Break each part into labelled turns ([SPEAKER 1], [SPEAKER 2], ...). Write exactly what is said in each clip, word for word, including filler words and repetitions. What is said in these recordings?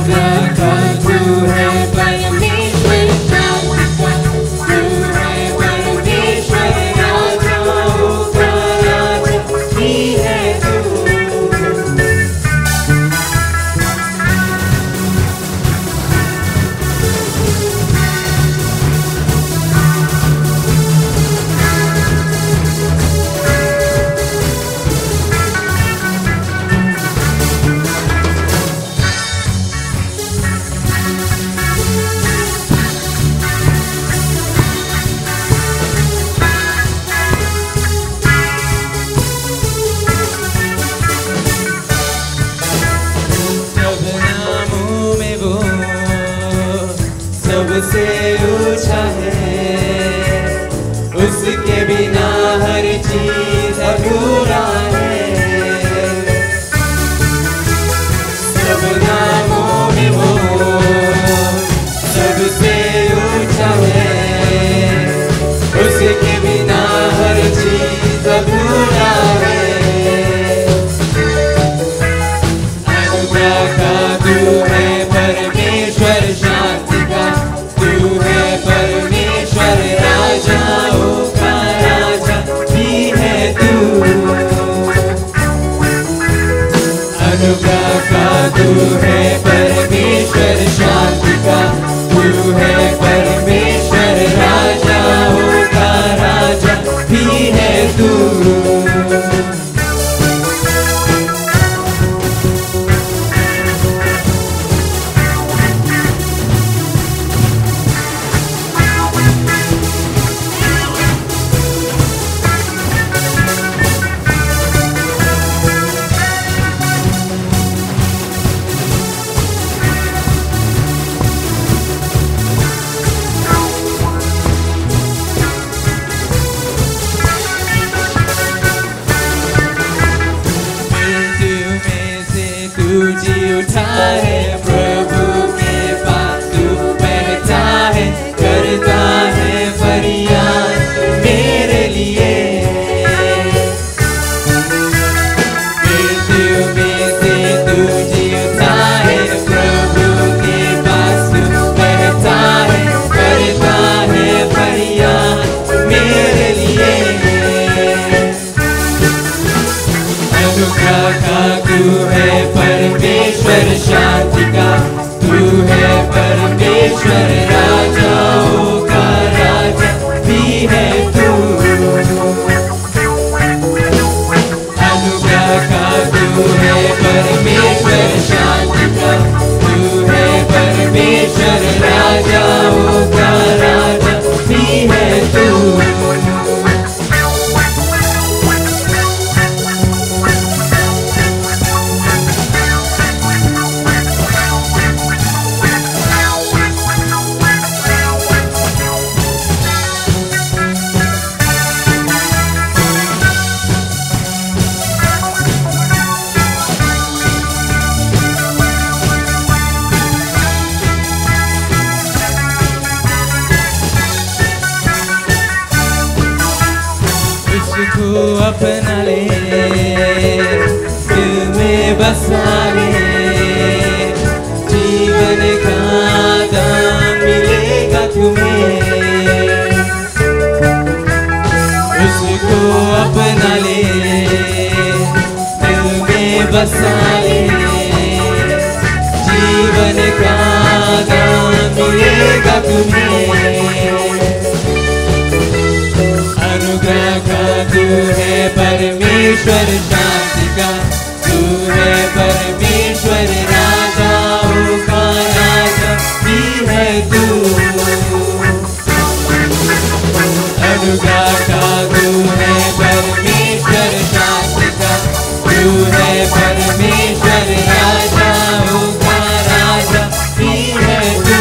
[SPEAKER 1] अनुग्रह का तू है परमेश्वर, शांति का तू है परमेश्वर, राजाओं का राजा ही है तू।
[SPEAKER 2] सबसे ऊंचा है, उसके बिना हर चीज अधूरा है। सब नामों में वो सबसे ऊंचा है, उसके बिना हर चीज अधूरा है। अनुग्रह का तू है परमेश्वर, शांति का तू है परमेश्वर, राजाओं का राजा भी है तू। अनुग्रह का तू है परमेश्वर, शांति का तू है परमेश्वर, राजाओं का राजा भी है तू। जी उठा है, प्रभु के पास तू बैठा है, करता है फरियाद मेरे लिए। मृत्यु में से तू जी उठा है, प्रभु के पास तू बैठा है, करता है फरियाद मेरे लिए। अनुग्रह का तू है परमेश्वर, शांति का तू है परमेश्वर, राजाओं का राजा भी है तू। अनुग्रह का तू है परमेश्वर, शांति का तू है परमेश्वर, राजाओं का राजा भी है तू। उसको अपना ले, दिल में बसा ले, जीवन का दान मिलेगा तुम्हें। उसको अपना ले, दिल में बसा ले, जीवन का दान मिलेगा तुम्हें। अनुग्रह का तू है परमेश्वर, शांति का तू है परमेश्वर, राजाओं का राजा भी है तू। अनुग्रह का तू है परमेश्वर, शांति का तू है परमेश्वर, राजाओं का राजा भी है तू,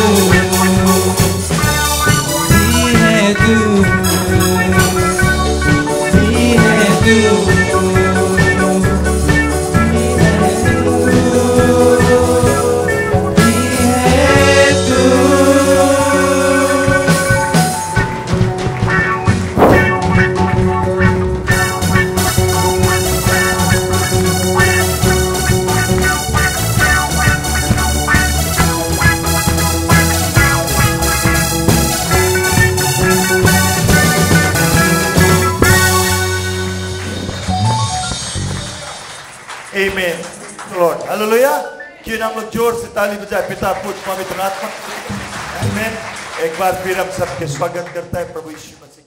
[SPEAKER 2] भी है तू, भी है तू।
[SPEAKER 3] Amen. Lord, hallelujah. क्यों ना हम लोग जोर से ताली बजाए पिता पुत्र पवित्र आत्मा। Amen. एक बार फिर हम सबके स्वागत करता है प्रभु यीशु मसीह।